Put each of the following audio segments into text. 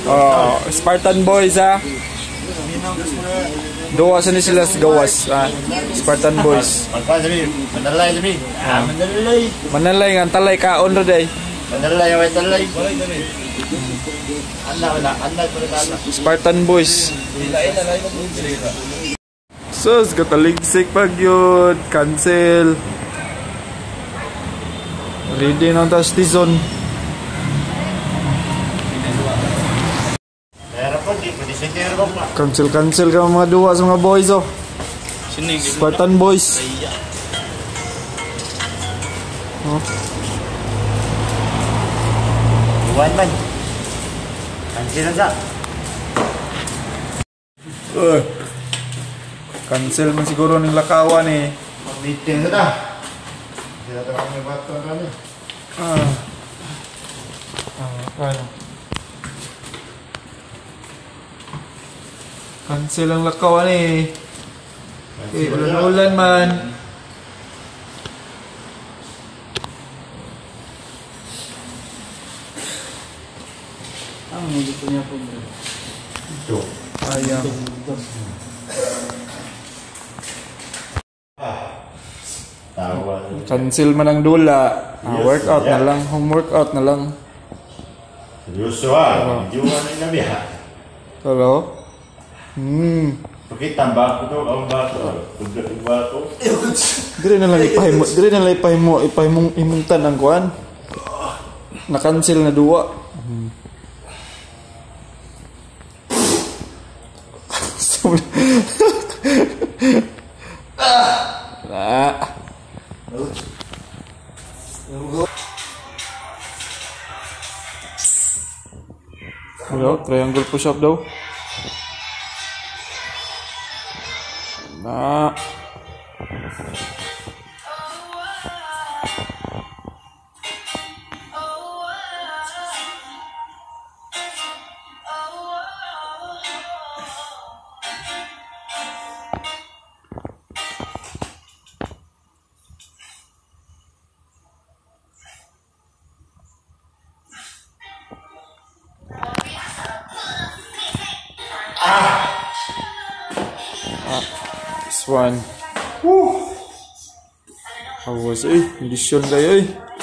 Oh, Spartan Boys ha. Dua sa ni sila sa gawas. Spartan Boys. Manalay dami. Manalay. Manalay nga talay kaon ro day. Manalay way talay. Anda. Spartan Boys. Sus, kataligsik pag yun. Cancel. Ready na ta season. Cancel ka mga duwa sa mga boys oh. Spartan Boys. Oh. Buwan man. Cancel na. Cancel man siguro ng lakawan eh. Meeting na ta. Sila ta kami bato kami. Kaya. Cancel ang lakawan eh. Ulan man. Dito niya po. Ito. Ayang. Cancel man ang dula. Workout na lang. Home workout na lang. Seryoso hindi mo na inabi ha. Hello? Pakita ba ko ang bato? Tugad ang bato. Dire na lang ipahimo imong tanang kuan. Na-cancel na duwa. Hello, triangle push-up daw. This one. Woo! Awas kondisyon kayo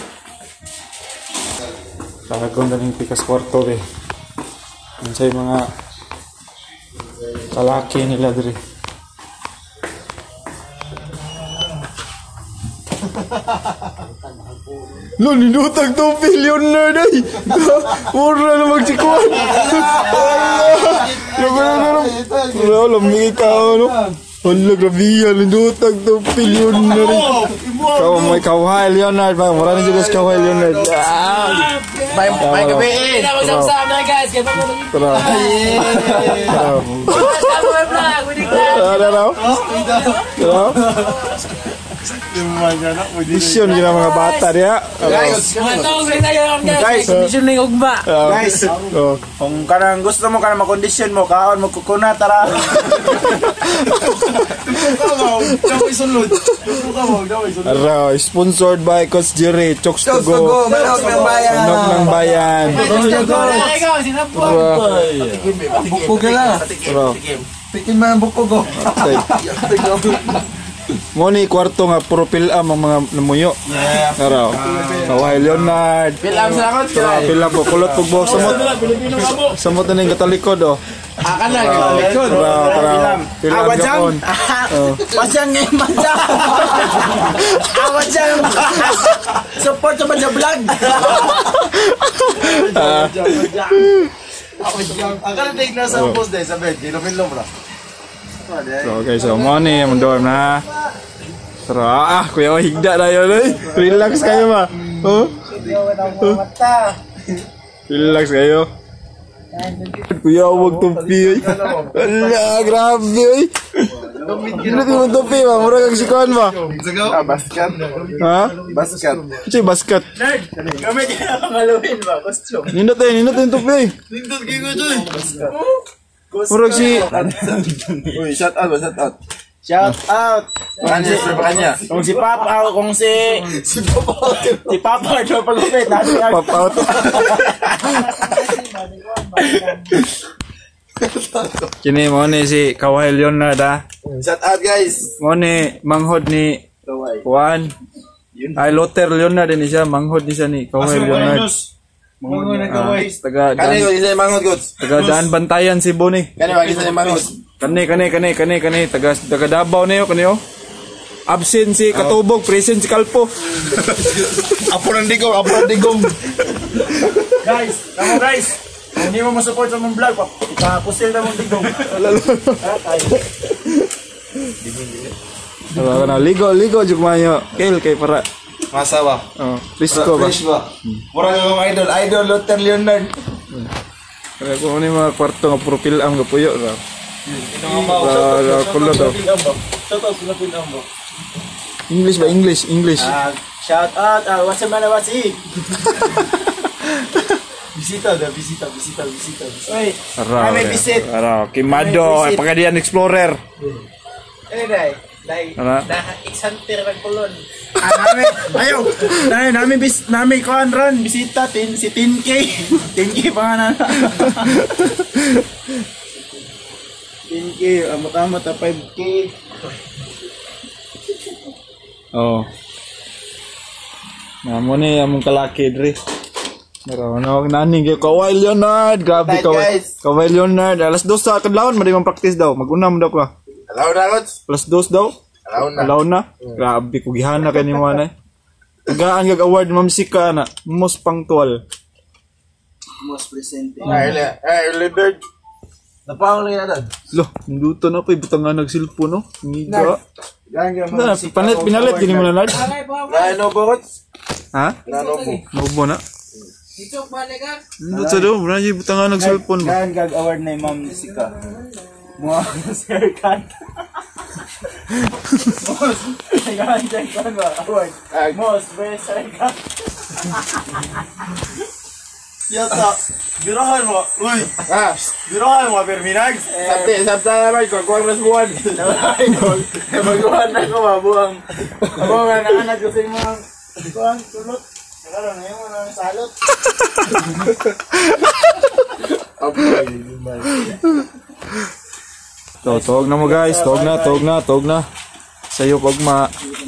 Talagang daling pikas kwarto Yan sa mga kalaki nila diri. Lo, ninutag to billionaire day. Mura na magsikuan. Wala, lamig ka, no? Wala, grabe yan. Ninutag to billionaire. May kawhay, Leonard. Mura na siya kawhay, Leonard. May gabiin. Sama-sama na guys. Tara. Kondisyon gina mga bata niya. Guys, kondisyon na yung ugma. Guys, kung kanang gusto mo kanang makondisyon mo, kaon mo kukuna, tara. Araw, sponsored by Coach Jerry, Chokes to Go. Manok ng bayan. Manok ng bayan. Bukog na. Pikin mo ang bukog. Moni kwarto nga puro pilam ang mga namuyo. Araw. Kaway Leonard. Pilam sa akot. Pilam po kulot pug buhok samot. Samot na ning katalikod oh. Akan na katalikod. Pilam Japon. Wajang ngayon. Wajang. Support sa Badja Vlog. Akan na tignan sa post day sa bed. Ginopin bro. So guys, so money ang dorm na. Tara, kuya higda na yun Relax kayo ba? Relax kayo. Kuya huwag tupi Ala, grabe Hindi mo tupi ba? Mura kang sikuan ba? Basket. Ha? Basket. Ito yung basket. Nerd, kami kaya pangaluin ba? Costume. Nindot yung tupi. Nindot kayo ko dyan. Murag si... Uy, shout out. Shout out. Kanya. Kung si Papa o kung si Papa ito pagupit natin. Pop out. Kini mo ni si Kawhi Leonard ha. Shout out guys. Mo ni manghod ni Juan. Ay Luther Leonard din siya, manghod ni siya ni Kawhi Leonard. Taga Kani ko isa manghod goods. taga daan bantayan si Boni. Kani wag isa manghod. Kani taga Davao niyo kaniyo. Absent si Katubog, present si Kalpo. Apo ng digong. Guys, kamo guys. Kung hindi mo masupport sa mong vlog, ipapusil na mong digong. Ligo jud mayo. Kay para. Masawa. Oh, Frisco ba? Murag akong idol Luther Leonard. Kaya ko ni mga kwarto nga profil ang gapuyo ra. Kulot daw. Shout out sila pinambo. English ba? English. Shout out. What's man wasi? Bisita. Oy. May visit. Kimado, ay Pagadian Explorer. Dai. Ano? Exanter ng kulon. Nami kuan ron bisita si 10K. 10K pa nga na. 10K, amat-amat 5K. Oh. Namo ni among kalaki diri. Naro nani kay Kawhi Leonard, grabe Right, Kawhi. guys. Kawhi Leonard, alas 2 sa kadlawon madi man practice daw. Mag-una mo daw ka. Alaw na goods. Alas 2 daw. Alaw na. Grabe ko gihana kay ni mo na. Tagaan gag award mamsika na. Most punctual. Most presente. Early bird. Napawang lang natin. Lo, nduto na pa butangan nagsilpo no. Ngiga. Ganyan Na pinalit gini mo na lad. Ano ba goods? Ha? Ano mo? Nubo na. Ito balik ka. Nduto daw, mura butangan nagsilpon ba. Ganyan gag award na Ma'am Sika. Mga haircut. Ganyan kan ba award. Most best haircut. Yata, birahan mo. Uy, birahan mo Perminag. Sabta naman ko kuwang rasbuan. Magawa na ko mabuang. Ako nga naanak ko sa mga kuan tulot. Nagkaroon na yung mga salot. Tog na mo guys, tog na. Sayo pagma.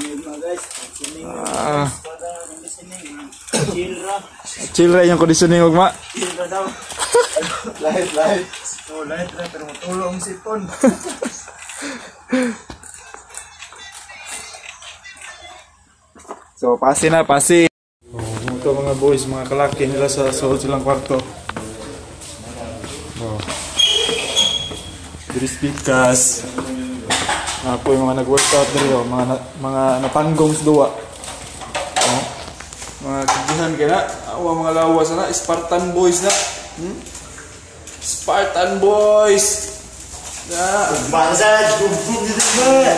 Chill ra yung conditioning ugma. Light. Oh, light pero matulong si Pon. So, pasi. Ito mga boys, mga kalaki nila sa silang kwarto. Oh. Diri speakers. Ako yung mga nag-workout dito, mga natanggong sa duwa. Oh. Mga kigihan ka na, mga lawas na, Spartan boys na. Spartan boys! Na! Basad, gubog dito ba?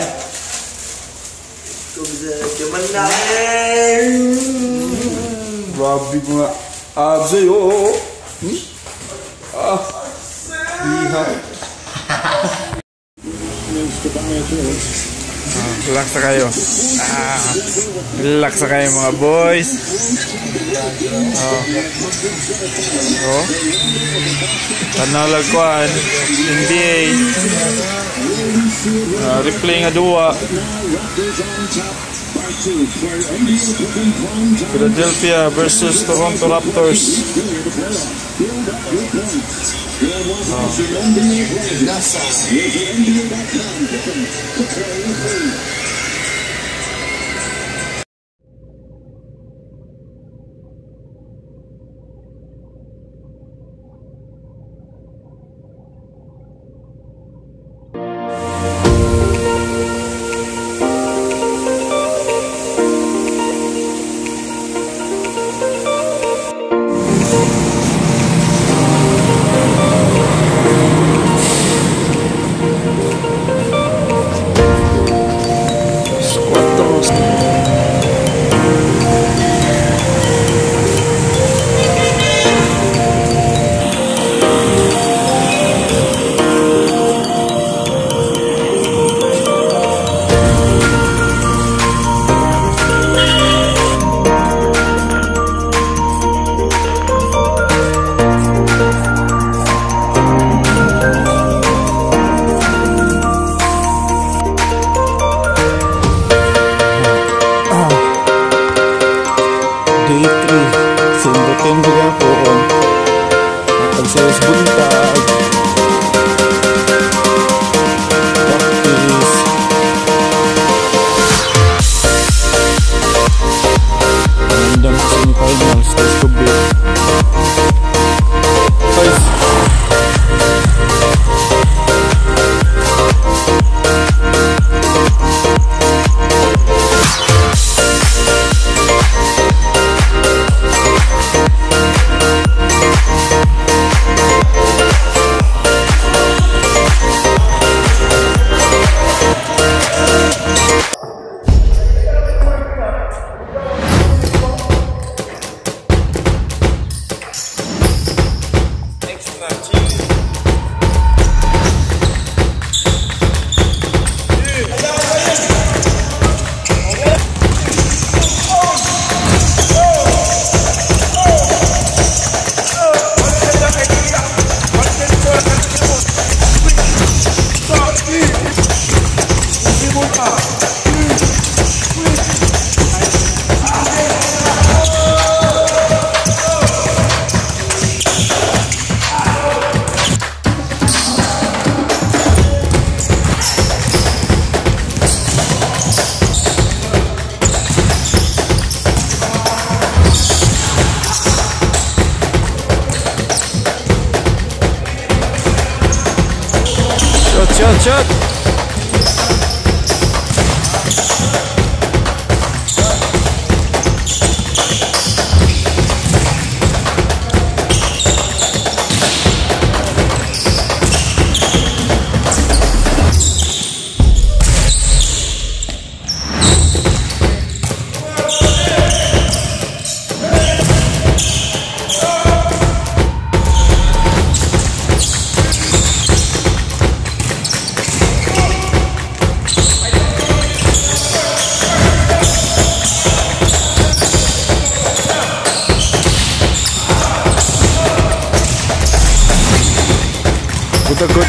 Cuman namin. Grabe ko nga. Absay, oo. Diha. Relax na kayo. Relax na kayo mga boys. Tanalag ko NBA. Replay nga duwa. Philadelphia versus Toronto Raptors. 3-3. Simbutin ko gapon. Pagsayos buntag. Practice. Panandang sa semifinals. Let's go big. Guys. Shot. Good.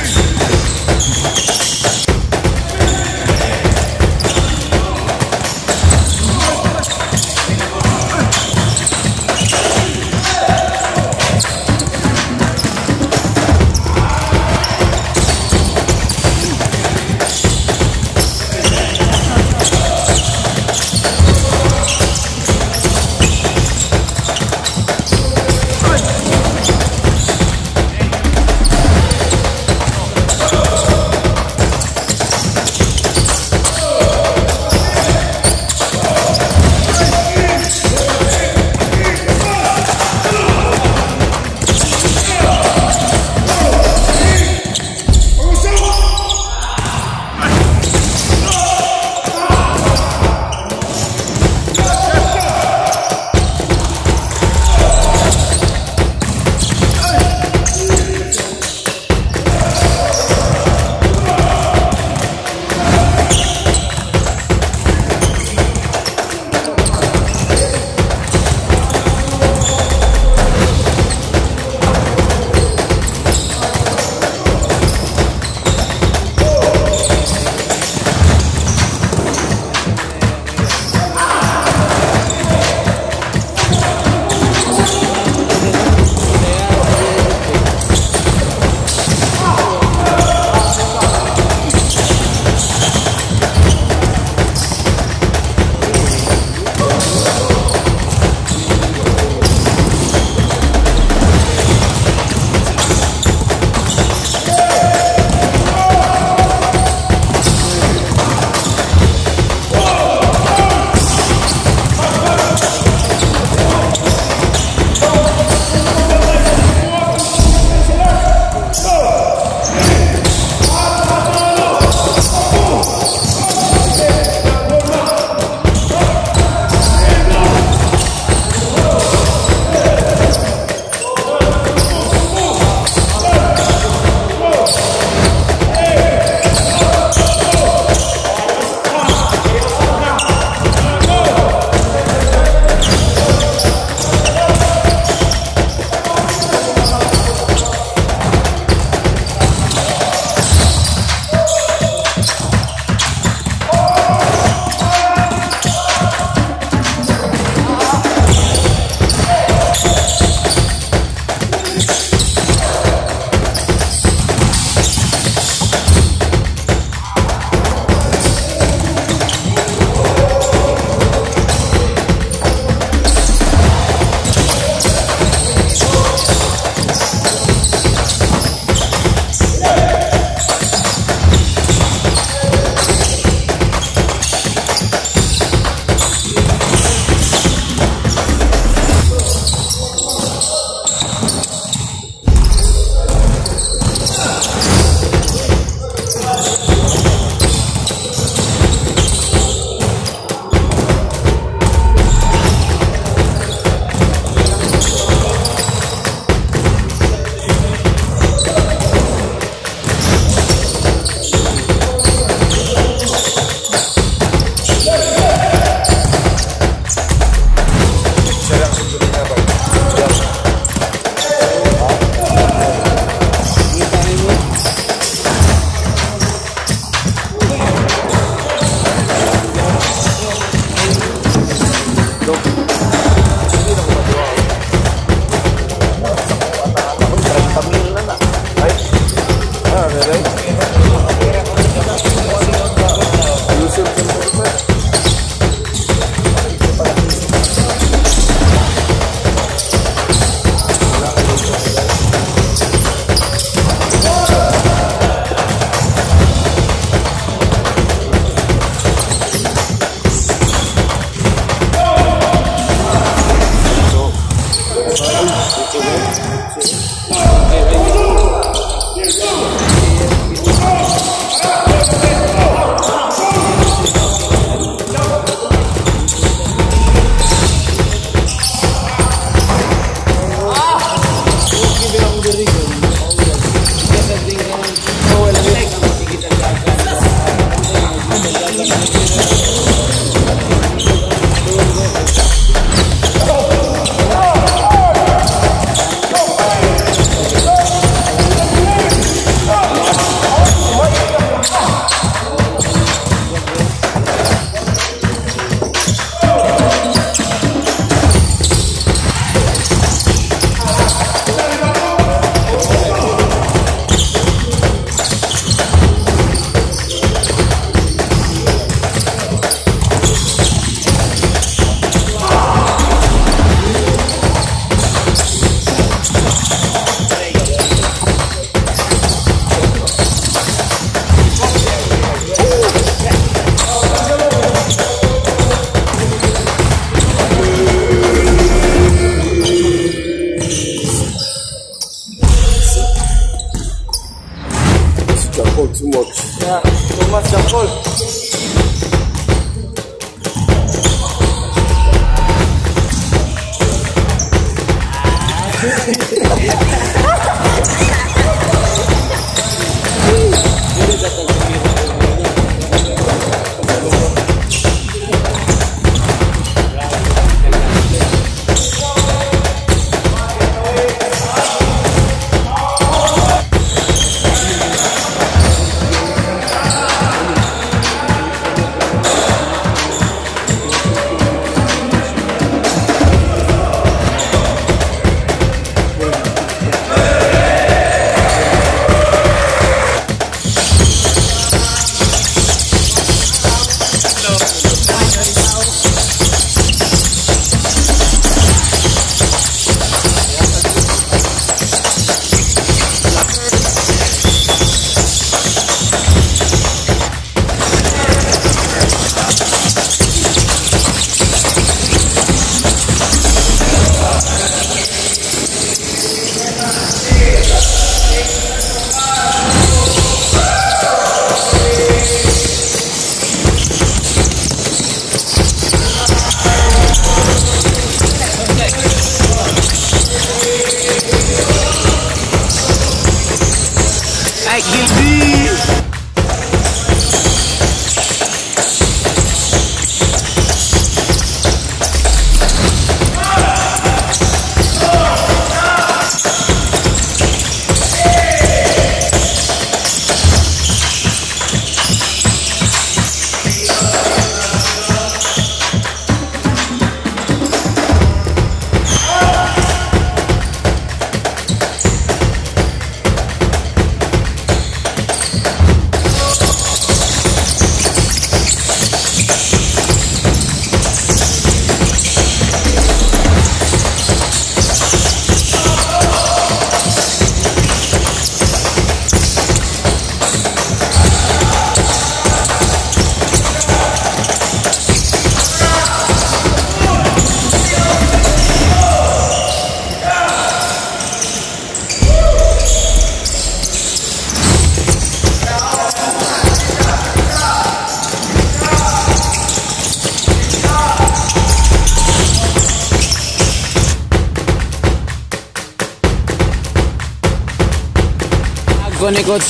Con ni Coach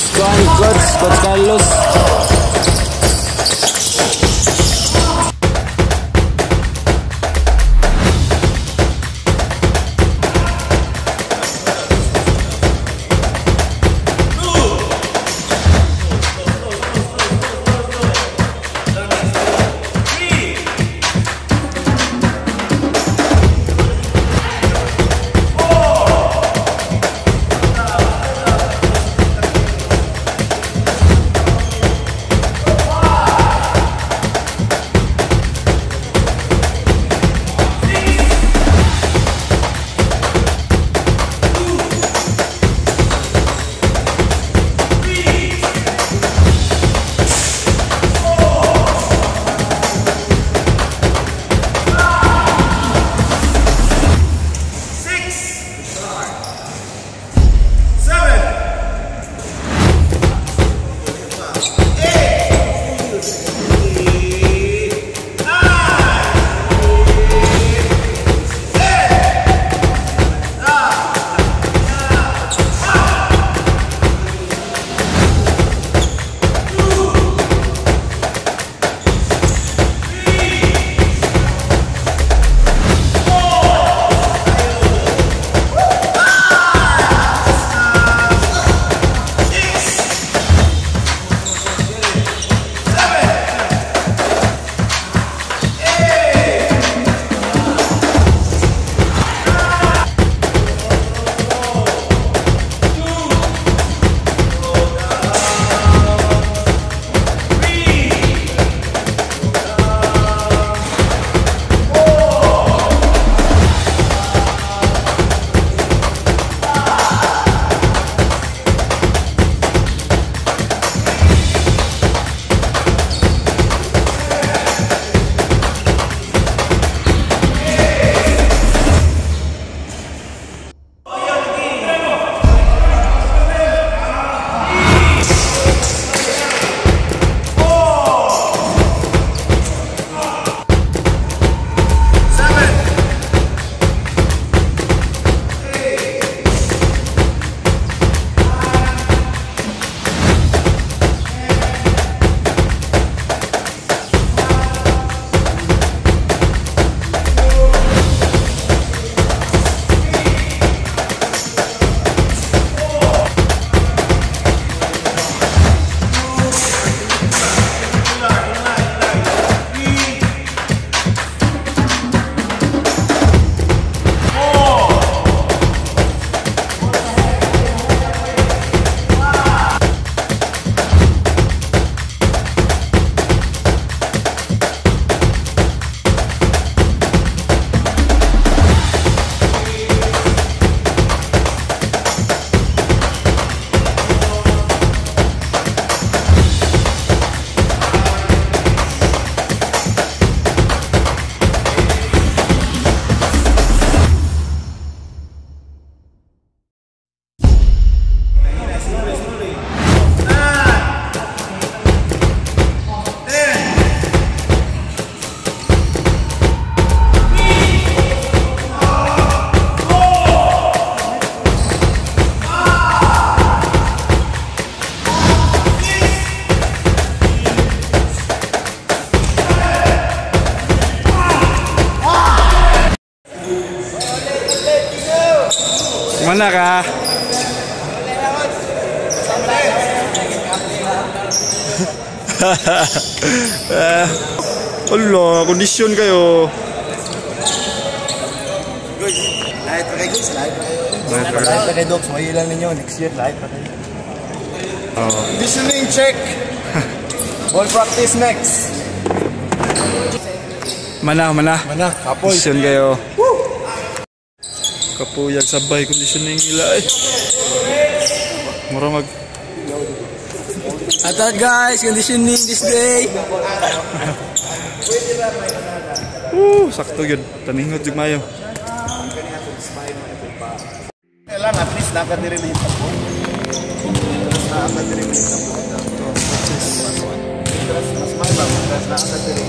Carlos. Mana ka? Allah, kondisyon kayo. Lahat pa kayo guys, lahat pa kayo dogs, may ilan ninyo next year, lahat pa kayo. Conditioning check. Ball practice next. Mana, Kapoy. kondisyon kayo. Kapuyag sabay conditioning nila eh. Mura mag Atat guys, conditioning this day. sakto yun. Taningot jud mayo. Kailan at least nakadiri na yung tapo. Nakadiri na yung tapo. Mas maibang, mas nakadiri.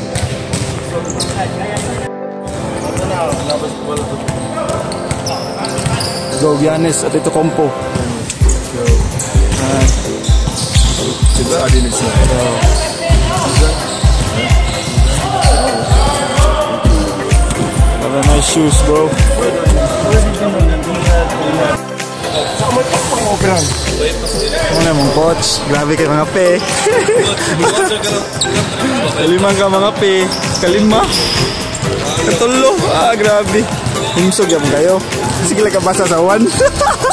Ito na, labas ko pala. Go Giannis at ito Compo. Have a nice shoes, bro. Ano na mong coach? Grabe kayo mga pe. Kalimang ka mga pe. Kalima. Katulo. Grabe. Himsog yan kayo. Sige lang ka basa sa 1.